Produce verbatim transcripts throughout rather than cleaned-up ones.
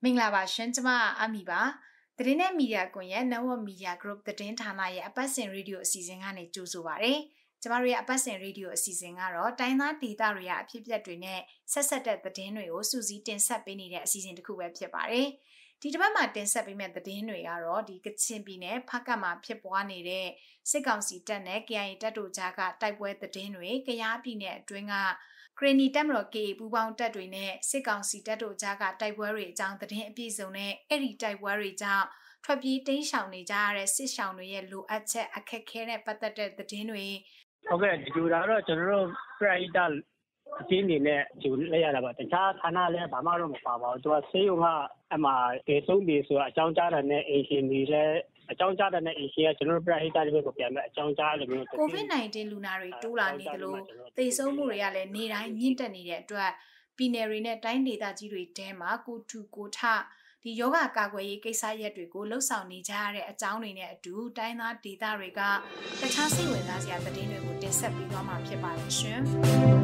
မင်္ဂလာပါရှင်ကျမအမီပါသတင်းနဲ့မီဒီယာကွန်ရဲ့ Network Media Group သတင်းဌာနရဲ့အပတ်စဉ်ရေဒီယိုအစီအစဉ်ကနေကြိုဆိုပါရစေကျမတို့ရဲ့အပတ်စဉ်ရေဒီယိုအစီအစဉ်ကတော့တိုင်းသားဒေသတွေရဲ့အဖြစ်အပျက်တွေနဲ့ဆက်ဆက်တဲ့သတင်းတွေကိုစူးစီးတင်ဆက်ပေးနေတဲ့အစီအစဉ်တစ်ခုပဲဖြစ်ပါတယ်ဒီတစ်ပတ်မှာတင်ဆက်ပေးမယ့်သတင်းတွေကတော့ဒီကချင်ပြည်နယ်ဖားကတ်မှာဖြစ်ပွားနေတဲ့စစ်ကောင်စီတပ်နဲ့ K I A တပ်တို့ကြားကတိုက်ပွဲသတင်းတွေ၊ကယားပြည်နယ်အတွင်းကဂရနီတက်မတော် K A ပူးပေါင်းတပ်တွေနဲ့စစ်ကောင်စီတပ်တို့ကြားကတိုက်ပွဲတွေအကြောင်းသတင်းအပြည့်စုံနဲ့အဲ့ဒီတိုက်ပွဲတွေကြောင့်ထွက်ပြေးတိမ်းရှောင်နေကြရတဲ့စစ်ရှောင်တွေရဲ့လိုအပ်ချက်အခက်အခဲနဲ့ပတ်သက်တဲ့သတင်းတွေဟုတ်ကဲ့ဒီလိုတော့ကျွန်တော်တို့ Pride အချင်းနေနဲ့ဂျူလိုက်ရတာပါတခြားဌာနလည်းဘာမှတော့မပါပါဘူးသူကဆေးရုံကအမှဒေဆုံးပြီဆိုတာအကြောင်းကြားတာနဲ့အင်ရှင်တွေလည်းအကြောင်းကြားတဲ့နဲ့အင်ရှင်ကကျွန်တော်တို့ Pride တွေပဲပြန်မယ်အကြောင်းကြားလို့မျိုးကိုဗစ် nineteen လူနာတွေတိုးလာနေတယ်လို့သေဆုံးမှုတွေကလည်းနေတိုင်းမြင့်တက်နေတဲ့အတွက်ပြည်နယ်တွေနဲ့တိုင်းဒေသကြီးတွေတဲမှာကိုထူကိုထဒီယောဂကာကွယ်ရေးကိစ္စရပ်တွေကိုလှုပ်ဆောင်နေကြရတဲ့အကြောင်းတွေနဲ့အတူတိုင်းသားဒေသတွေကတခြားစိတ်ဝင်စားစရာသတင်းတွေကိုတင်ဆက်ပေးသွားမှာဖြစ်ပါတယ်ရှင်။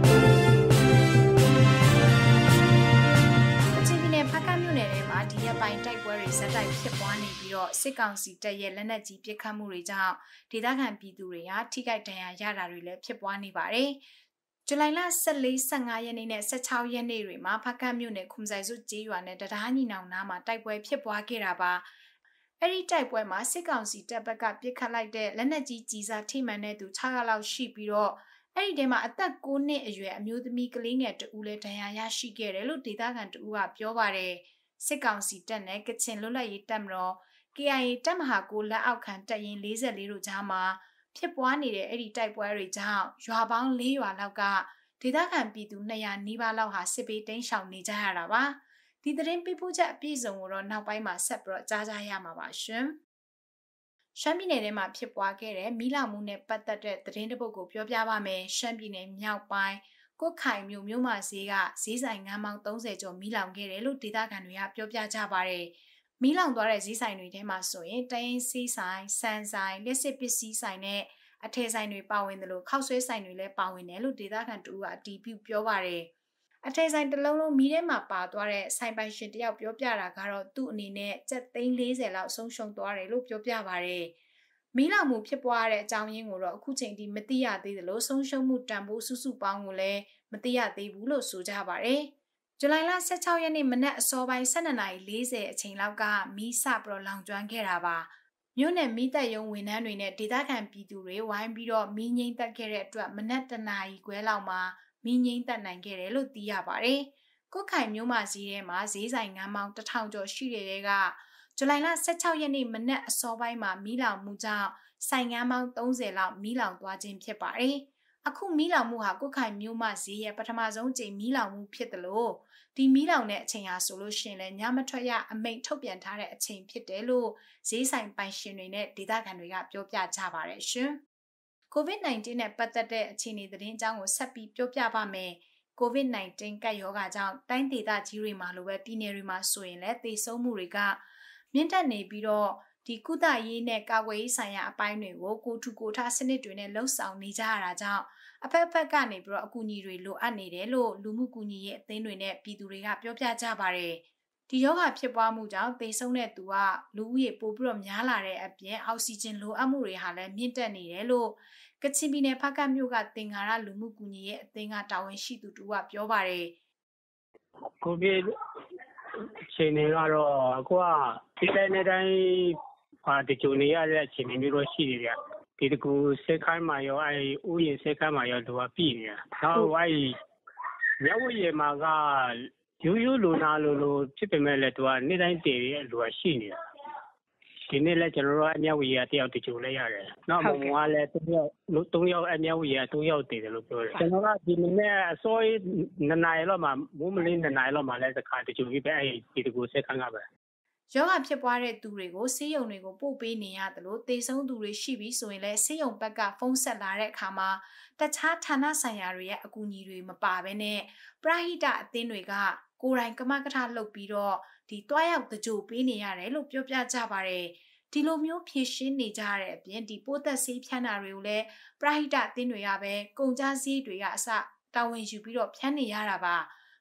အချင်းပြည်နယ်ဖားကတ်မြို့နယ်ထဲမှာဒီရက်ပိုင်းတိုက်ပွဲတွေဇက်တိုက်ဖြစ်ပွားနေပြီးတော့စစ်ကောင်စီတပ်ရဲ့လက်နက်ကြီးပစ်ခတ်မှုတွေကြောင့်ဒေသခံပြည်သူတွေဟာထိခိုက်ဒဏ်ရာရတာတွေလည်းဖြစ်ပွားနေပါတယ်။ဇူလိုင်လ၁၄ ၁၅ရက်နေ့နဲ့၁၆ရက်နေ့တွေမှာဖားကတ်မြို့နယ်ခုံဆိုင်စုကျေးရွာနဲ့တရားညီနောင်နားမှာတိုက်ပွဲဖြစ်ပွားခဲ့တာပါအဲ့ဒီတိုက်ပွဲမှာစစ်ကောင်စီတပ်ဘက်ကပစ်ခတ်လိုက်တဲ့လက်နက်ကြီးကြီးစားထိမှန်တဲ့သူ၆ယောက်လောက်ရှိပြီးတော့အဲ့ဒီထဲမှာအသက်၉နှစ်အရွယ်အမျိုးသမီးကလေးငယ်တဦးလည်းဒဏ်ရာရရှိခဲ့တယ်လို့ဒေသခံတဦးကပြောပါတယ်စစ်ကောင်စီတပ်နဲ့ကချင်လွတ်လပ်ရေးတပ်မတော် K I A တပ်မဟာကိုလက်အောက်ခံတပ်ရင်း၄၄တို့ကြားမှာဖြစ်ပွားနေတဲ့အဲ့ဒီတိုက်ပွဲတွေကြောင့်ရွာပေါင်း၄ရွာလောက်ကဒေသခံပြည်သူ၂၀၀နီးပါးလောက်ဟာစစ်ပေးတိမ်းရှောင်နေကြရတာပါဒီသတင်းပေးပို့ချက်အပြည့်စုံကိုတော့နောက်ပိုင်းမှာဆက်ပြီးတော့ကြားကြရမှာပါရှင်ရှမ်းပြည်နယ်ထဲမှာဖြစ်ပွားခဲ့တဲ့မီးလောင်မှုနဲ့ပတ်သက်တဲ့သတင်းတစ်ပုဒ်ကိုပြောပြပါမယ်ရှမ်းပြည်နယ်မြောက်ပိုင်းကိုခိုင်မြို့မြို့မဈေးကဈေးဆိုင်ငန်းပေါင်း၃၀ကျော်မီးလောင်ခဲ့တယ်လို့ဒေသခံတွေကပြောပြကြပါတယ်မီးလောင်သွားတဲ့ဈေးဆိုင်တွေထဲမှာဆိုရင်တရင်စီးဆိုင်စံဆိုင်လက်စစ်ပစ္စည်းဆိုင်နဲ့အထည်ဆိုင်တွေပါဝင်တယ်လို့ခောက်ဆွဲဆိုင်တွေလည်းပါဝင်တယ်လို့ဒေသခံတို့ကအတီးပြုပြောပါတယ်အထည်ဆိုင်တစ်လုံးလုံးမီးထဲမှာပါသွားတဲ့ဆိုင်ပိုင်ရှင်တယောက်ပြောပြတာကတော့သူ့အနေနဲ့ကျပ်သိန်း၄၀လောက်ဆုံးရှုံးသွားတယ်လို့ပြောပြပါတယ်မီးလောင်မှုဖြစ်ပွားတဲ့အကြောင်းရင်းကိုတော့အခုချိန်ထိမသိရသေးသလိုဆုံးရှုံးမှုတန်ဖိုးစုစုပေါင်းကိုလည်းမသိရသေးဘူးလို့ဆိုကြပါတယ်ဇူလိုင်လ၁၆ရက်နေ့မနက်အစောပိုင်း၁၂နာရီ၄၀အချိန်လောက်ကမီးစပြီးတော့လောင်ကျွမ်းခဲ့တာပါမြို့နယ်မီးတပ်ရုံးဝန်ထမ်းတွေနဲ့ဒေသခံပြည်သူတွေဝိုင်းပြီးတော့မီးငိမ့်တက်ခဲ့တဲ့အတွက်မနက်တနာရီခွဲလောက်မှာမီးငိမ့်တက်နိုင်ခဲ့တယ်လို့သိရပါတယ်။ကိုခိုင်မြို့မှာဈေးထဲမှာဈေးဆိုင်ငန်းပေါင်းတစ်ထောင်ကျော်ရှိတဲ့တဲကဇူလိုင်လ၁၆ရက်နေ့မနက်အစောပိုင်းမှာမီးလောင်မှုကြောင့်ဆိုင်ငန်းပေါင်း၃၀လောက်မီးလောင်သွားခြင်းဖြစ်ပါတယ်။အခုမီးလောင်မှုဟာကိုခိုင်မြို့မှာဈေးရဲ့ပထမဆုံးကြိမ်မီးလောင်မှုဖြစ်တယ်လို့ဒီမီးလောင်တဲ့အချိန်ဟာဆိုလို့ရှိရင်လည်းညမထွက်ရအမိန့်ထုတ်ပြန်ထားတဲ့အချိန်ဖြစ်တယ်လို့ဈေးဆိုင်ပိုင်ရှင်တွေနဲ့ဒေသခံတွေကပြောပြကြပါတယ်ရှင်။ကိုဗစ် nineteen နဲ့ပတ်သက်တဲ့အခြေအနေသတင်းအကြောင်းကိုဆက်ပြီးပြောပြပါမယ်။ ကိုဗစ် nineteen ကပ်ရောဂါကြောင့်တိုင်းဒေသကြီးတွေမှာလိုပဲပြည်နယ်တွေမှာဆိုရင်လည်းသေဆုံးမှုတွေကမြင့်တက်နေပြီးတော့ဒီကုသရေးနဲ့ကာကွယ်ရေးဆိုင်ရာအပိုင်းတွေကိုကိုထူကိုထစနစ်တွေနဲ့လှုပ်ဆောင်နေကြရတာကြောင့်အဖက်ဖက်ကနေပြီးတော့အကူအညီတွေလိုအပ်နေတယ်လို့လူမှုကူညီရေးအသင်းတွေနဲ့ပြည်သူတွေကပြောပြကြပါတယ်။ဒီယောဂဖြစ်ပွားမှုကြောင့်သေဆုံးတဲ့သူကလူဦးရေပိုပြီးတော့များလာတဲ့အပြင်အောက်ဆီဂျင်လိုအပ်မှုတွေဟာလည်းမြင့်တက်နေတယ်လို့ကချင်ပြည်နယ်ဖားကတ်မြို့ကသင်္ဃာရလူမှုကူညီရေးအသင်းကတာဝန်ရှိသူတို့ကပြောပါတယ်။ကိုဗစ်အခြေအနေကတော့အခုကဒီတိုင်းနဲ့တိုင်းဟာတကြုံနေရတဲ့အခြေအနေမျိုးတော့ရှိနေတယ်။ဒီတကူစက်ခိုင်းမှာရောအဲဥယျာဉ်စက်ခိုင်းမှာရောသူကပြည်နေတာ။နောက်အဲမြဝရီမှာကရိုးရိုးလူနာလိုလိုဖြစ်ပေမဲ့လည်းသူကနေ့တိုင်းတည်ရဲ့လူကရှိနေတာ။ဒီနေ့လည်းကျွန်တော်တို့အမြဝရီကတယောက်တကြုံလိုက်ရတယ်။နောက်မုံကလည်း၃ယောက်၃ယောက်အမြဝရီက၃ယောက်တည်တယ်လို့ပြောတယ်။ကျွန်တော်ကဒီမနေ့အစောနှစ်နာရီလောက်မှမိုးမလင်းနှစ်နာရီလောက်မှလည်းတစ်ခါတကြုံပြီးပဲအဲဒီတကူစက်ခိုင်းကပဲယောဂဖြစ်ပွားတဲ့သူတွေကိုဆေးရုံတွေကိုပို့ပေးနေရတယ်လို့သေဆုံးသူတွေရှိပြီးဆိုရင်လည်းဆေးရုံဘက်ကဖုန်းဆက်လာတဲ့အခါမှာတခြားဌာနဆိုင်ရာတွေရဲ့အကူအညီတွေမပါဘဲနဲ့ပရဟိတအသင်းတွေကကိုယ်တိုင်ကမကထလုပ်ပြီးတော့ဒီတွားရောက်တကြိုပေးနေရတယ်လို့ပြောပြကြပါတယ်ဒီလိုမျိုးဖြည့်ရှင်းနေကြရတဲ့အပြင်ဒီပိုးသက်ဆေးဖြန်းတာတွေကိုလည်းပရဟိတအသင်းတွေကပဲကုန်ကြစည်တွေကအစတာဝန်ယူပြီးတော့ဖြန်းနေရတာပါ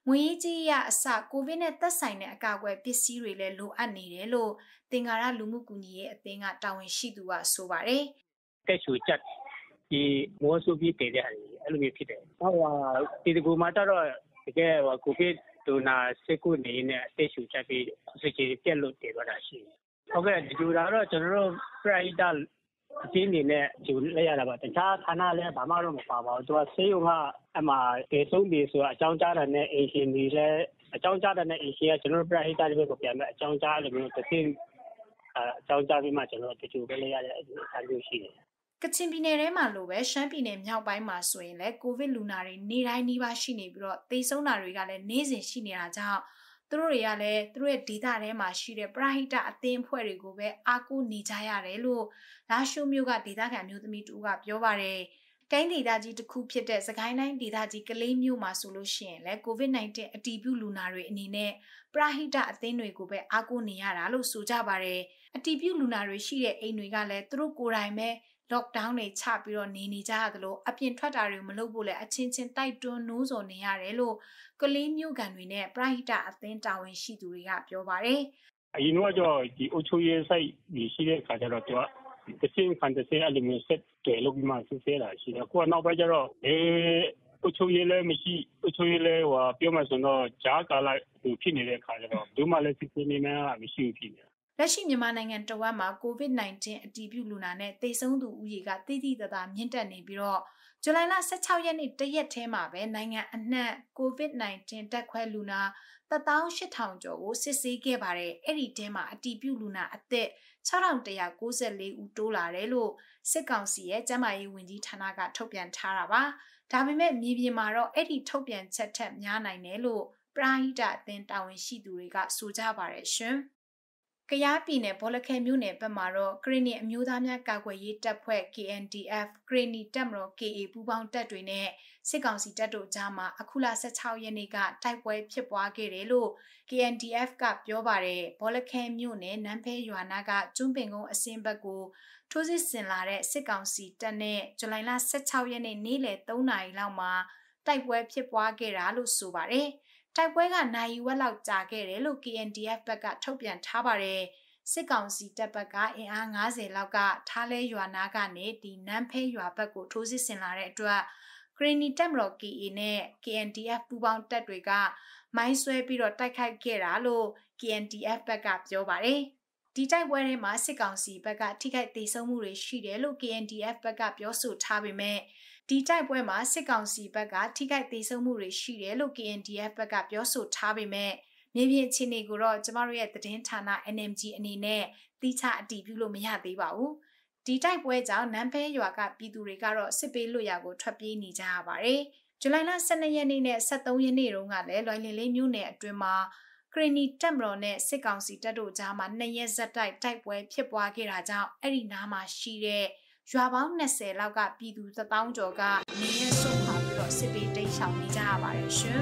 ငွေရေးကြေးရအစကိုဗစ်နဲ့သက်ဆိုင်တဲ့အကာအကွယ်ပစ္စည်းတွေလည်းလိုအပ်နေတယ်လို့သင်္ကာရလူမှုကူညီရေးအသင်းကတာဝန်ရှိသူကဆိုပါတယ်တက်ချူချက်ဒီမောဆူပြီးတည်တဲ့ဟာအဲ့လိုမျိုးဖြစ်တယ်ဟောဒီကူမှာတော့တကယ်ဟောကိုဗစ်ဒိုနာစိတ်ကူနေနဲ့တက်ချူချက်ပြီးစိတ်ကြီးပြက်လို့တည်သွားတာရှိတယ်ဟုတ်ကဲ့ဒီလိုတော့ကျွန်တော်တို့ pride အချင်းနေနဲ့ဂျူလိုက်ရတာပါတခြားဌာနလည်းဘာမှတော့မပါပါဘူးသူကဆေးရုံကအမှတေဆုံးပြီဆိုအကြောင်းကြားတဲ့နဲ့အင်ရှင်တွေလည်းအကြောင်းကြားတဲ့နဲ့အင်ရှင်ကကျွန်တော်တို့ pride တွေပဲပြန်မဲ့အကြောင်းကြားလို့မျိုးတစ်သိအကြောင်းကြားပြီးမှကျွန်တော်တို့ဂျူပဲလိုက်ရတဲ့အဆမျိုးရှိတယ်ကချင်ပြည်နယ်ထဲမှာလိုပဲရှမ်းပြည်နယ်မြောက်ပိုင်းမှာဆိုရင်လည်းကိုဗစ်လူနာတွေနေတိုင်းနှီးပါရှိနေပြီးတော့သေဆုံးတာတွေကလည်းနေ့စဉ်ရှိနေတာကြောင့်သူတို့တွေကလည်းသူတို့ရဲ့ဒေသထဲမှာရှိတဲ့ပရဟိတအသင်းအဖွဲ့တွေကိုပဲအားကိုးနေကြရတယ်လို့လာရှိုးမြို့ကဒေသခံမျိုးသမီးတူကပြောပါတယ်။တိုင်းဒေသကြီးတစ်ခုဖြစ်တဲ့စကိုင်းတိုင်းဒေသကြီးကလေးမြို့မှာဆိုလို့ရှိရင်လည်းကိုဗစ် nineteen အတည်ပြုလူနာတွေအနေနဲ့ပရဟိတအသင်းတွေကိုပဲအားကိုးနေရတာလို့ဆိုကြပါတယ်။အတည်ပြုလူနာတွေရှိတဲ့အိမ်တွေကလည်းသူတို့ကိုယ်တိုင်ပဲ lockdown တွေချပြီးတော့နေနေကြရတယ်လို့အပြင်ထွက်တာတွေမလုပ်ဖို့လည်းအချင်းချင်းတိုက်တွန်းနိုးစော်နေရတယ်လို့ကလေးမျိုးကန်တွေနဲ့ပရဟိတအသင်းတာဝန်ရှိသူတွေကပြောပါတယ်အရင်ကကြောဒီအချိုရေးဆိုင်ဒီရှိတဲ့ခါကျတော့သူကတစ်စင်းဖန်တစင်းအလီမီဆက်တွေလုပ်ပြီးမှစစ်ဆေးတာရှိတယ်ကိုကနောက်ပိုင်းကျတော့အဲအချိုရေးလည်းမရှိအချိုရေးလည်းဟိုပြောမှဆိုတော့ဂျားကာလိုက်ဖြစ်နေတဲ့ခါကျတော့ဘယ်မှလည်းစစ်ဆေးနေမှမရှိဘူးဖြစ်နေလက်ရှိမြန်မာနိုင်ငံတဝက်မှာကိုဗစ် nineteen အတည်ပြုလူနာနဲ့သေဆုံးသူဦးရေကတိတိတသာမြင့်တက်နေပြီးတော့ဇူလိုင်လ十六ရက်နေ့တရက်ထဲမှာပဲနိုင်ငံအနှံ့ကိုဗစ် nineteen တက်ခွဲလူနာone thousand eight thousandကျော်ကိုစစ်ဆေးခဲ့ပါတယ်အဲ့ဒီထဲမှာအတည်ပြုလူနာအသက်six thousand one hundred ninety-fourဦးတိုးလာတယ်လို့စစ်ကောင်စီရဲ့ကျန်းမာရေးဝန်ကြီးဌာနကထုတ်ပြန်ထားတာပါဒါပေမဲ့မြေပြင်မှာတော့အဲ့ဒီထုတ်ပြန်ချက်ထက်များနိုင်တယ်လို့ပရဟိတအသင်းတာဝန်ရှိသူတွေကဆိုကြပါတယ်ရှင်ကယားပြည်နယ်ဘောလခဲမြို့နယ်ဘက်မှာတော့ကရင်နီအမျိုးသားများကာကွယ်ရေးတပ်ဖွဲ့ K N D F ကရင်နီတပ်မတော် K A ပူးပေါင်းတပ်တွေနဲ့စစ်ကောင်စီတပ်တို့ကြားမှာအခုလ十六ရက်နေ့ကတိုက်ပွဲဖြစ်ပွားခဲ့တယ်လို့ K N D F ကပြောပါတယ်ဘောလခဲမြို့နယ်နန်းဖဲရွာနာကကျွန်းပင်ကုန်းအစင်းဘက်ကိုထိုးစစ်ဆင်လာတဲ့စစ်ကောင်စီတပ်နဲ့ဇူလိုင်လ十六ရက်နေ့နေ့လယ်threeနာရီလောက်မှာတိုက်ပွဲဖြစ်ပွားခဲ့တာလို့ဆိုပါတယ်တိုက်ပွဲကနိုင်ဝက်လောက်ကြာခဲ့တယ်လို့ K N D F ဘက်ကထုတ်ပြန်ထားပါတယ်စစ်ကောင်စီတပ်ဘက်ကအင်အားfiftyလောက်ကထားလဲရွာနာကနေဒီနန်းဖဲရွာဘက်ကိုထိုးစစ်ဆင်လာတဲ့အတွက်ဂရီနီတပ်မတော် K A နဲ့ K N D F ပူးပေါင်းတပ်တွေကမိုင်းဆွဲပြီးတော့တိုက်ခိုက်ခဲ့တာလို့ K N D F ဘက်ကပြောပါတယ်ဒီတိုက်ပွဲထဲမှာစစ်ကောင်စီဘက်ကထိခိုက်ဒေဆုံးမှုတွေရှိတယ်လို့ K N D F ဘက်ကပြောဆိုထားပေမဲ့ဒီတိုက်ပွဲမှာစစ်ကောင်စီဘက်ကထိခိုက်ဒေဆုံးမှုတွေရှိတယ်လို့ K N D F ဘက်ကပြောဆိုထားပေမဲ့မြေပြင်အခြေအနေကိုတော့ကျမတို့ရဲ့သတင်းဌာန N M G အနေနဲ့တိကျအတည်ပြုလို့မရသေးပါဘူးဒီတိုက်ပွဲကြောင့်နန်းဖဲရွာကပြည်သူတွေကတော့စစ်ပေးလွတ်ရာကိုထွက်ပြေးနေကြရပါတယ်ဇူလိုင်လtwelveရက်နေ့နဲ့thirteenရက်နေ့တုန်းကလည်းလွိုင်လင်လေးမြို့နယ်အတွင်းမှာကရင်နီတပ်မတော်နဲ့စစ်ကောင်စီတပ်တို့ကြားမှာနှစ်ရက်ဆက်တိုက်တိုက်ပွဲဖြစ်ပွားခဲ့တာကြောင့်အဲ့ဒီနားမှာရှိတဲ့ရွာပေါင်းtwentyလောက်ကပြည်သူone thousandကျော်ကနေရဆုတ်ခွာပြီးတော့စစ်ပေးတိတ်ရှောင်နေကြရပါတယ်ရှင်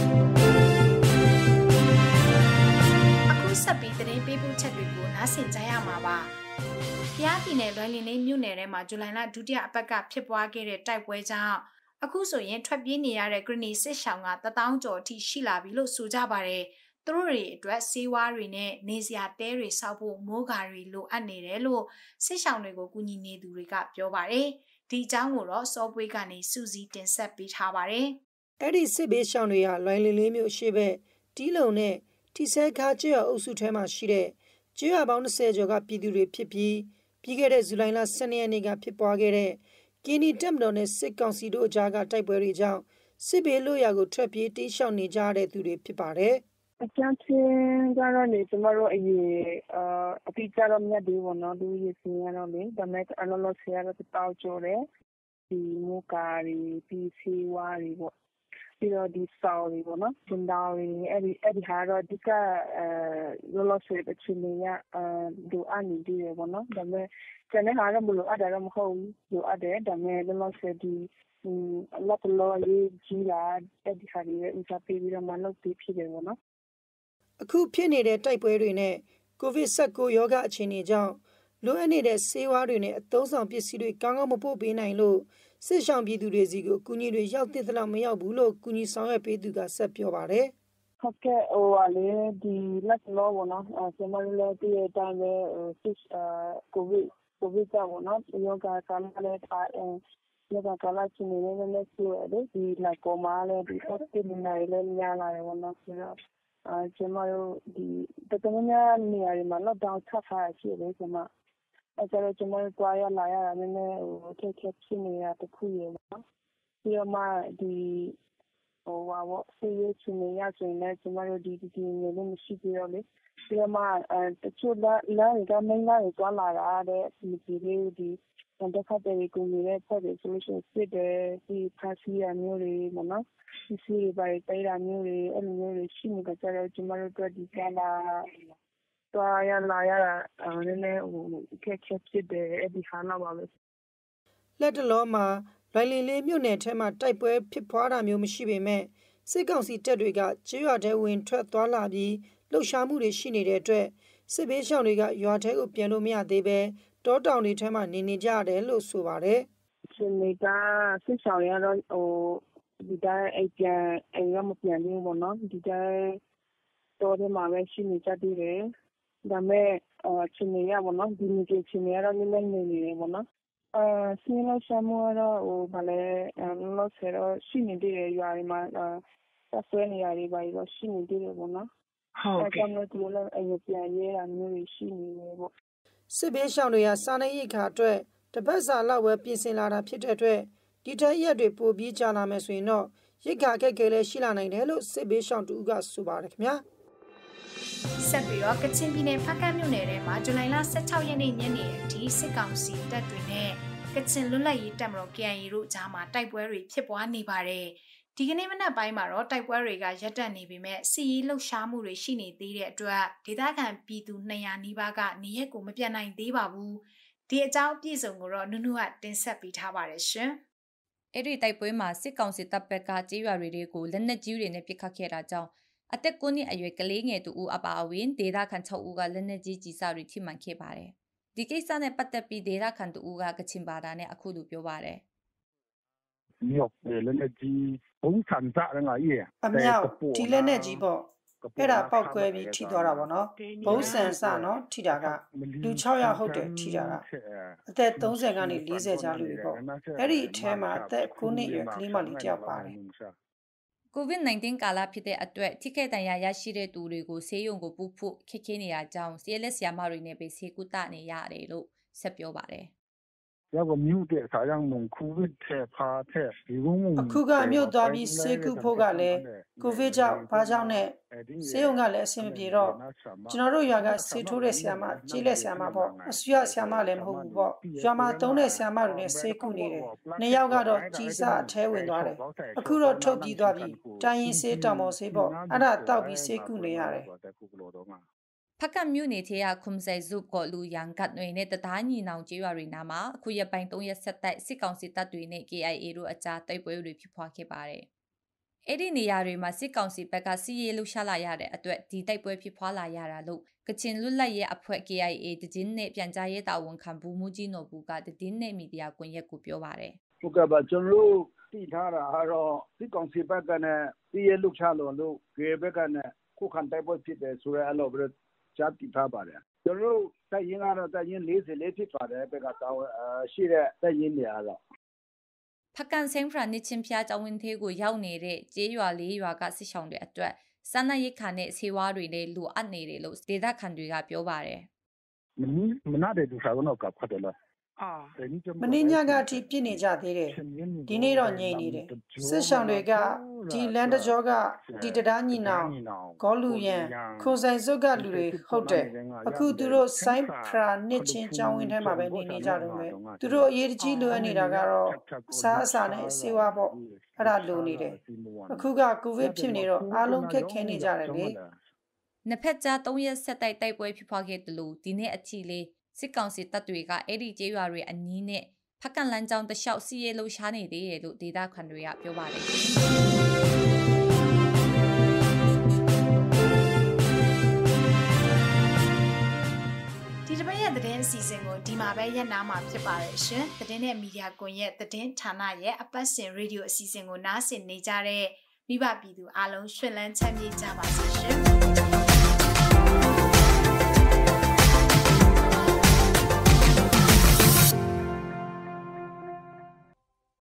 အခုဆက်ပြီးသတင်းပေးပို့ချက်တွေကိုနားဆင်ကြရမှာပါ။ဖျားပြည်နယ်လွိုင်လင်လေးမြို့နယ်ထဲမှာဇူလိုင်လဒုတိယအပတ်ကဖြစ်ပွားခဲ့တဲ့တိုက်ပွဲကြောင့်အခုဆိုရင်ထွက်ပြေးနေရတဲ့ဂရနီစစ်ရှောင်းကone thousandကျော်အထိရှိလာပြီလို့ဆိုကြပါတယ်။သူတို့တွေအတွက်စေဝါးတွေနဲ့နေစရာတဲတွေဆောက်ဖို့မိုးကာတွေလိုအပ်နေတယ်လို့စစ်ရှောင်းတွေကိုကူညီနေသူတွေကပြောပါတယ်။ဒီအကြောင်းကိုတော့စောပွေးကနေစူးစီးတင်ဆက်ပေးထားပါတယ်။အဲ့ဒီစစ်ဘေးရှောင်းတွေကလွိုင်လင်လေးမြို့ရှိဘက်တီးလုံနဲ့တီဆဲခါကျွော်အုပ်စုထဲမှာရှိတဲ့ကျွော်ပေါင်းtwentyကျော်ကပြည်သူတွေဖြစ်ပြီးပြီးခဲ့တဲ့ဇူလိုင်လtwelveရက်နေ့ကဖြစ်ပွားခဲ့တဲ့ကင်းနီတပ်မတော်နဲ့စစ်ကောင်စီတို့အကြားကတိုက်ပွဲတွေကြောင့်စစ်ဘေးလွတ်ရာကိုထွက်ပြေးတိမ်းရှောင်နေကြတဲ့သူတွေဖြစ်ပါတယ်။အကြမ်းဖက်ကတော့လေကျမတို့အရင်အာအတိအကျတော့မရသေးဘူးနော်လူရည်စင်းရတော့လေဒါမဲ့အလောလောဆရာတော့တောက်ကြတယ်ဒီမူကာရီပီစီဝါရီပေါ့ပြီးတော့ဒီဆော်ရီပေါ့နော်ဒင်ဒါရီအဲ့ဒီအဲ့ဒီဟာတော့ဒီကအဲလောလောဆယ်အချင်းကြီးအဲဒူအန်ဒီရပေါ့နော်ဒါမဲ့ကျန်တဲ့ဟာတော့မလို့အဲ့ဒါတော့မဟုတ်ဘူးလိုအပ်တယ်ဒါမဲ့လောလောဆယ်ဒီအလတ်လောရေးကြီးလာအဲ့ဒီဟာတွေဥစားပေးပြီးတော့မလုပ်ပြီးဖြစ်တယ်ပေါ့နော်အခုဖြစ်နေတဲ့တိုက်ပွဲတွေနဲ့ကိုဗစ်nineteenရောဂါအခြေအနေကြောင့်လိုအပ်နေတဲ့ဆေးဝါးတွေနဲ့အသုံးဆောင်ပစ္စည်းတွေကောင်းကောင်းမပို့ပေးနိုင်လို့စစ်ရှောင်ပြည်သူတွေစီကိုကူညီတွေရောက်တဲ့တလောက်မရောက်ဘူးလို့ကူညီဆောင်ရွက်ပေးသူကဆက်ပြောပါတယ်ဟုတ်ကဲ့ဟိုအလေဒီလက်လောဘောနော်ကျွန်တော်လည်းတည့်တဲ့အတိုင်းပဲစစ်ကိုဗစ်ကိုဗစ်ကြောင့်နော်ယောဂကာလလည်းထားအဲယောဂကာလချင်းနေလည်းလည်းပြောရတယ်ဒီလိုက်ကောမာလည်းဒီ positive နေလည်းများလာတယ်ဘောနော်ဆိုတော့အဲကျွန်တော်တို့ဒီတကယ်များနေရာတွေမှာ lockdown ချထားရရှိတယ်ကျွန်မအဲကျတော့ကျွန်တော်တွားရလာရတာနည်းနည်းဟိုထက်ထက်ဖြစ်နေတာတခုရေနော်ပြီးတော့မှဒီဟိုဟာပေါ့ဆေးရချင်းနေရဆိုရင်လည်းကျွန်တော်တို့ဒီဒီနေလို့မရှိသေးတော့လေပြီးတော့မှအဲတချို့လားလားကမင်းလားတွေတွားလာတာတဲ့ဒီဒီလေးဒီတခါတည်းကိုနေရတဲ့ solution စစ်တဲ့ဒီဖာစီရမျိုးတွေနော်ဒီစီးတွေပဲတိုင်ရမျိုးတွေအဲ့လိုမျိုးတွေရှိနေကြတော့ကျွန်တော်တို့ဒီကလာတွားရလာရတာနည်းနည်းဟိုခက်ခက်ဖြစ်တယ်အဲ့ဒီဟာတော့ပါပဲလက်တလောမှာလွိုင်လင်လေးမြို့နယ်ထဲမှာတိုက်ပွဲဖြစ်ပွားတာမျိုးမရှိပေမဲ့စစ်ကောင်စီတပ်တွေကကျေးရွာထဲဝင်ထွက်သွားလာပြီးလှုပ်ရှားမှုတွေရှိနေတဲ့အတွက်စစ်ဘေးရှောင်တွေကရွာထဲကိုပြန်လို့မရသေးပဲတောတောင်တွေထဲမှာနေနေကြရတယ်လို့ဆိုပါတယ်ရှင်နေကစစ်ရှောင်ရတော့ဟိုဒီတိုင်းအပြန်အိမ်ကမပြန်ဘူးပေါ့နော်ဒီတိုင်းတောထဲမှာပဲရှိနေကြသေးတယ်ဒါမဲ့အချင်းနေရပေါ့နော်ဒီနေ့ချင်းနေရတော့လည်းနေနေတယ်ပေါ့နော်အာစီနိုရှာမိုတော့ဟိုဗလဲလောဆယ်တော့ရှိနေတဲ့ရွာတွေမှာဆက်ဆွဲနေရတယ်ပါတော့ရှိနေတယ်ပေါ့နော်ဟုတ်ကဲ့အဲ့တော့ဒီလိုအရင်ပြန်ရဲတာမျိုးရှိနေတယ်ပေါ့စစ်ဘေးရှောင်တွေကစားနေရိတ်ခါအတွက်တပတ်စာလောက်ပဲပြင်ဆင်လာတာဖြစ်တဲ့အတွက်ဒီထက်ရက်တွေပိုပြီးကြာလာမယ်ဆိုရင်တော့ရိတ်ခါခက်ခဲလည်းရှိလာနိုင်တယ်လို့စစ်ဘေးရှောင်တူကဆိုပါတယ်ခင်ဗျာဆက်ပြီးတော့ကချင်ပြည်နယ်ဖားကန့်မြို့နယ်ထဲမှာဇူလိုင်လဆယ့်၆ရက်နေ့ညနေအထိစစ်ကောင်စီတပ်တွေနဲ့ကချင်လွတ်လပ်ရေးတပ်မတော် K I A တို့ကြားမှာတိုက်ပွဲတွေဖြစ်ပွားနေပါတယ်ဒီကနေ့မနက်ပိုင်းမှာတော့တိုက်ပွဲတွေကရပ်တန့်နေပေမဲ့စီရေးလှုပ်ရှားမှုတွေရှိနေသေးတဲ့အတွက်ဒေသခံပြည်သူနှစ်ရာနီးပါးကနေရက်ကိုမပြတ်နိုင်သေးပါဘူးဒီအကြောင်းပြည့်စုံကိုတော့နုနုကတင်ဆက်ပေးထားပါတယ်ရှင်အဲ့ဒီတိုက်ပွဲမှာစစ်ကောင်စီတပ်ဘက်ကကြေးရွာတွေကိုလက်နက်ကြီးတွေနဲ့ပစ်ခတ်ခဲ့တာကြောင့်အသက်ကိုနှစ်အရွယ်ကလေးငယ်တူဦးအပါအဝင်ဒေသခံ၆ဦးကလက်နက်ကြီးကြီးစားတွေထိမှန်ခဲ့ပါတယ်ဒီကိစ္စနဲ့ပတ်သက်ပြီးဒေသခံတူဦးကကချင်ဘာသာနဲ့အခုလိုပြောပါတယ်မြောက်လက်နက်ကြီးပုံစံစားရငါရဲ့အမြောက်ဒီလက်နက်ကြီးပေါ့အဲ့ဒါပောက်ကွဲပြီးထိသွားတာပေါ့နော်ဘုံစံစနော်ထိတာကလူ၆ယောက်ဟုတ်တယ်ထိတာကအသက်၃၀ကနေ၄၀ကြားလူတွေပေါ့အဲ့ဒီအထဲမှာအသက်၉နှစ်ရွယ်ကလေးမလေးတယောက်ပါတယ်ကိုဗစ်-၁၉ ကာလဖြစ်တဲ့အတွက်ထိခိုက်ဒဏ်ရာရရှိတဲ့သူတွေကိုဆေးရုံကိုပို့ဖို့ခက်ခဲနေတာကြောင့် C L S ဆရာမတွေနဲ့ပဲဆေးကုသနေရတယ်လို့ဆက်ပြောပါတယ်ရောက်ကိုမြို့တဲ့ဆာយ៉ាងမုံကိုဗစ်ထဲဖာထဲဒီကုန်းအခုကမြို့သွားပြီးဆေးကုဖို့ကလည်းကိုဗစ်ကြောင့်ဘာကြောင့်နဲ့ဆေးရုံကလည်းအဆင်မပြေတော့ကျွန်တော်တို့ရွာကဆေးထိုးတဲ့ဆရာမကြီးလက်ဆရာမပေါ့အဆွေဆရာမလည်းမဟုတ်ဘူးပေါ့ရွာမှာသုံးတဲ့ဆရာမတွေနဲ့ဆေးကုနေတယ်နှစ်ယောက်ကတော့ကြီးစားအထဲဝင်သွားတယ်အခုတော့ထုတ်ပြီးသွားပြီတိုင်းရင်ဆေးတောင်ပေါ်ဆေးပေါ့အဲ့ဒါတောက်ပြီးဆေးကုနေရတယ်ဖကတ်မြို့နယ်ထဲကခုံဆိုင်စုကလူရန်ကတ်တွေနဲ့တသားညီနောင်ကျေးရွာတွေနာမှာအခုရက်ပိုင်း၃ရက်ဆက်တိုက်စစ်ကောင်စီတပ်တွေနဲ့ K I A တို့အကြားတိုက်ပွဲတွေဖြစ်ပွားခဲ့ပါတယ်။အဲ့ဒီနေရာတွေမှာစစ်ကောင်စီဘက်ကစီးရဲလှုပ်ရှားလာရတဲ့အတွက်ဒီတိုက်ပွဲဖြစ်ပွားလာရတာလို့ကချင်လွတ်လပ်ရေးအဖွဲ့ K I A တည်င်းနဲ့ပြန်ကြားရေးတာဝန်ခံဘူးမူကြီးနော်ဘူးကတည်င်းနဲ့မီဒီယာကွန်ရက်ကိုပြောပါတယ်။ဟုတ်ကဲ့ပါကျွန်တော်တို့သိထားတာကတော့စစ်ကောင်စီဘက်ကနဲ့စီးရဲလှုပ်ရှားလို့လို့ K I A ဘက်ကနဲ့ခုခံတိုက်ပွဲဖြစ်တယ်ဆိုရဲအဲ့လိုပဲကြားသိထားပါတယ်ကျွန်တော်တိုင်ရင်ကတော့တိုင်ရင်၄၄ဖြစ်ပါတယ်ဘက်ကတောင်းရှိတဲ့တိုင်ရင်တွေကတော့ဖကန်စင်ဖရန်နစ်ချင်းဖျားကျောင်းဝင်းသေးကိုရောက်နေတဲ့ကျေးရွာလေးရွာကစစ်ဆောင်တွေအတွက်စားနပ်ရိက္ခာနဲ့ဆေးဝါးတွေလည်းလိုအပ်နေတယ်လို့ဒေသခံတွေကပြောပါတယ်မင်းမနာတဲ့သူစားတော့ကဖတ်တယ်လားမင်းညကအထိပြစ်နေကြသေးတယ်ဒီနေ့တော့ငြိမ်နေတယ်စစ်ဆောင်တွေကဒီလန်တကြောကဒီတရားညီနောင်ဂေါလူရန်ခွန်ဆိုင်စုကလူတွေဟုတ်တယ်အခုသူတို့ဆိုင်းဖရာနစ်ချင်းကျောင်းဝင်းထဲမှာပဲနေနေကြတယ်မယ်သူတို့အရေးကြီးလိုအပ်နေတာကတော့စားအစာနဲ့ဆေးဝါးပေါ့အဲ့ဒါလိုနေတယ်အခုကကိုဗစ်ဖြစ်နေတော့အားလုံးခက်ခဲနေကြတယ်လေနှစ်ဖက်ကြား၃ရက်ဆက်တိုက်တိုက်ပွဲဖြစ်ပွားခဲ့တယ်လို့ဒီနေ့အထိလေးစစ်ကောင်စီတပ်တွေကအဲ့ဒီကျေးရွာတွေအနီးနဲ့ဖက်ကန်လန်းကြောင်းတလျှောက်စီးရဲလှုပ်ရှားနေသေးတယ်လို့ဒေသခံတွေကပြောပါတယ်ဒီတစ်ပတ်ရဲ့သတင်းအစီအစဉ်ကိုဒီမှာပဲရပ်နားမှာဖြစ်ပါတယ်ရှင်သတင်းနဲ့မီဒီယာကွန်ရဲ့သတင်းဌာနရဲ့အပတ်စဉ်ရေဒီယိုအစီအစဉ်ကိုနားဆင်နေကြတဲ့မိဘပြည်သူအားလုံးရှင်လန်းချမ်းမြေ့ကြပါစေရှင်